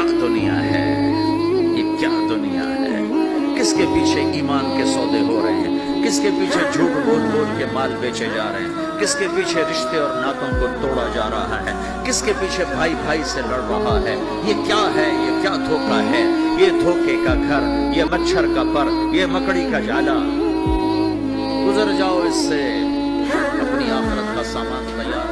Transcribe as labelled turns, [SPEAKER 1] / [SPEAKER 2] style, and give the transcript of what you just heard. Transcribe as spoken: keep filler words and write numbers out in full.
[SPEAKER 1] दुनिया है, ये क्या दुनिया है। किसके पीछे ईमान के सौदे हो रहे हैं, किसके पीछे झूठ बोल बोल के माल बेचे जा रहे हैं, किसके पीछे रिश्ते और नातों को तोड़ा जा रहा है, किसके पीछे भाई भाई से लड़ रहा है। ये क्या है, ये क्या धोखा है। ये धोखे का घर, ये मच्छर का पर, ये मकड़ी का जाला। गुजर जाओ इससे, अपनी आखिरत का सामान तैयार